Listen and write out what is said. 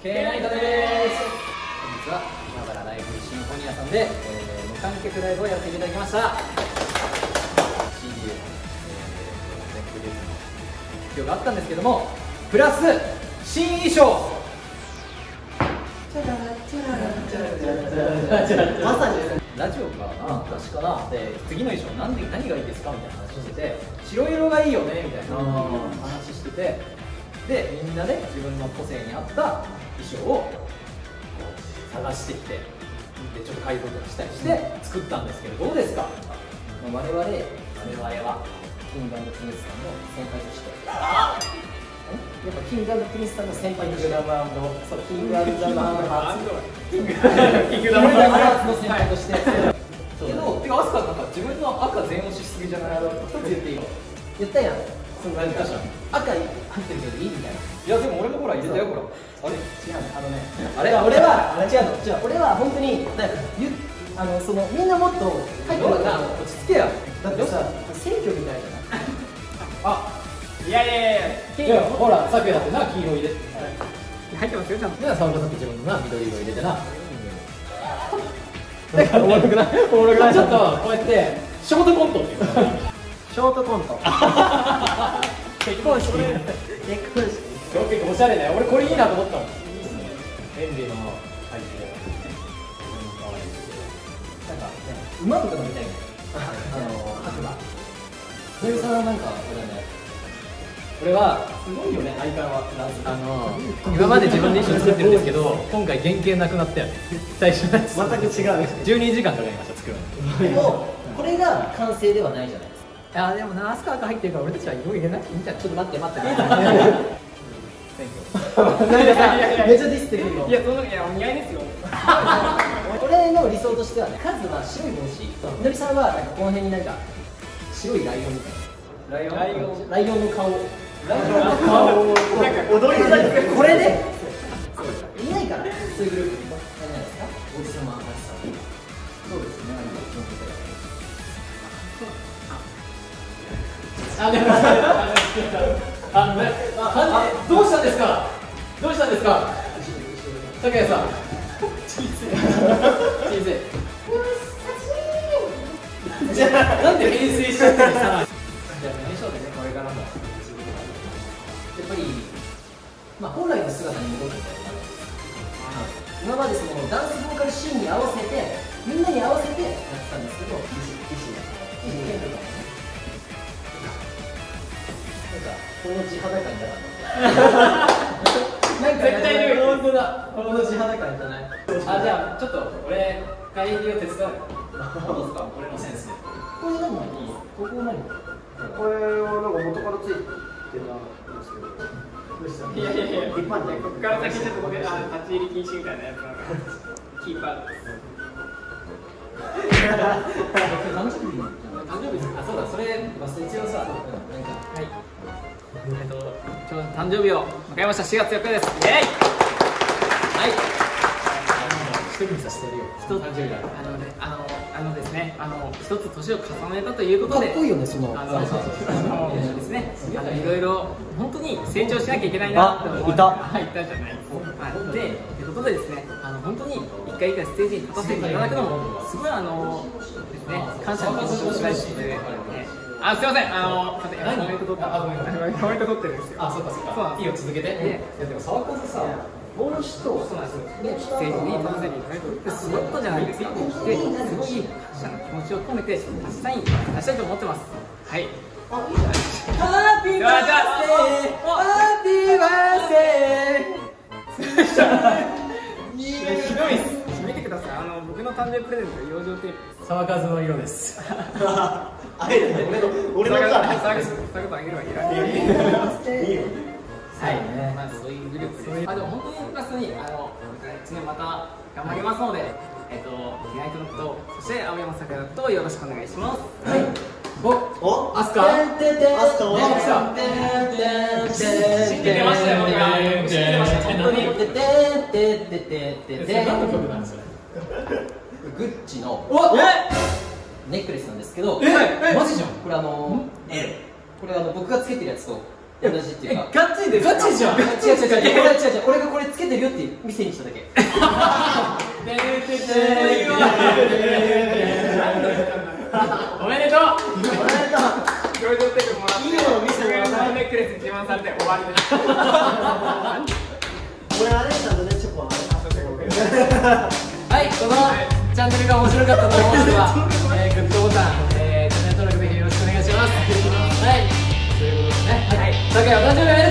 Kナイトです。本日は今からライブシンフォニアさんで、無観客ライブをやっていただきました。CD で、プロデュースの発表があったんですけども、プラス新衣装まさにラジオかな、確かなで、次の衣装何がいいですかみたいな話してて、白色がいいよねみたいな話してて、でみんなで自分の個性に合った衣装を探してきて、でちょっと改造とかしたりして作ったんですけど、どうですか？我々はキング&プリンスさんの先輩として、やっぱキング&プリンスさんの先輩として、そう、キング&ザ・マンハーツキングダムハーツの先輩としてけど、てかアスカなんか自分の赤全押ししすぎじゃない？一つ言っていいの？言ったやん。そうなんか赤入ってるけどいいみたいな。いやでも俺もほら入れたよ、ほら。あれ違う、あれ俺は違うの。じゃあ俺は本当にそのみんなもっと入ってるから落ち着けや。だってさ、選挙みたいじゃない？あ、いやほら、さくやだってな、黄色入れて入ってますよ、ちゃんと。サウンドだって自分のな、緑色入れてな。だからおもろくない？おもろくない？ちょっとこうやってショートコントっていう。ショートコント。結婚式。結構おしゃれだよ。俺これいいなと思ったもん。便利の感じで。なんか馬とか乗りたいね。白馬。それさ、なんかこれね。俺はすごいよね、相変わらず。今まで自分で衣装作ってるんですけど、今回原型なくなったよね。最初のやつ。全く違う。12時間かかりました、作るの。でもこれが完成ではないじゃないですか。いやでもな、アスカが入ってるから俺たちは色入れなくていいんじゃん。ちょっと待って。めっちゃディスってくるの。いや、そのお似合いですよ。俺の理想としてはね、カズは白い帽子、みのりさんはなんかこの辺になんか白いライオンみたいな。ライオンの顔。なんか踊りだけこれでいないから、そういうグループいないですか？王子様アスカ。そうですね。どうしたんですか？どうしたんですか？高谷さん。小さい。じゃあなんで編成しちゃったのさ。じゃあ何しようでね、これからもやっぱり本来の姿に戻ってみたいな。今までそのダンスボーカルシーンに合わせて、みんなに合わせてやってたんですけど、この地肌感じゃなかった。なんか絶対に本当だ。この地肌感じゃない。じゃあちょっと俺会議を手伝う。どうですか？俺のセンスで。これ何？ここ何？ これはなんか元からついてたんですけど。 いや一般でここから先ちょっと立ち入り禁止みたいなやつなんかキーパーです。 誕生日ですか？そうだ、それ忘れちゃうさ。はい。今日誕生日を迎えました。4月4日です。イエーイ。はい。一人にさせてやるよ。誕生日だ。 ですね、一つ年を重ねたということで。 かっこいいよね、その。 ですね。いろいろ本当に成長しなきゃいけないなって思って。はい、いたじゃないですか。で、ということでですね、本当に一回一回ステージに立たせていただくのもすごいですね、感謝の気持ちをしないし。すいません、コメント取ってるんですよ。 そうか。いいよ、続けて。いやでも沢風さ、帽子とそうなんですよ。ステージに立たせていただくってすごいことじゃないですか。で、すごい感謝の気持ちを込めて実際に出したいと思ってます。はい。ハッピーバースデー。ハッピーバースデー。ひどいです。見てください。僕の誕生日プレゼント養生テープです。 沢風の色です。 俺のからサークあげるわけない。はい、そういうグループです。でも本当にプラスに1年また頑張りますので、キナイトのこと、そして青山さくらとよろしくお願いします。はい。アスカ。信じてましたよ。信じてました。本当に。 何の曲なんですか？グッチのネックレスなんですけど、マジじゃん。これこれ僕がつけてるやつと同じっていうかガッチリですガチでしょ。 違う違う違う俺がこれつけてるよって店にしただけおめでとう。 おめでとう。 表情テクもらって、 いいの見せてもらったネックレス自慢されて終わりです。 俺あれちゃんとねチョコあれはい、このチャンネルが面白かったと思う人は、グッドボタン、チャンネル登録ぜひよろしくお願いします。はい、ということでね、はい、高いお誕生日おめでとうございます。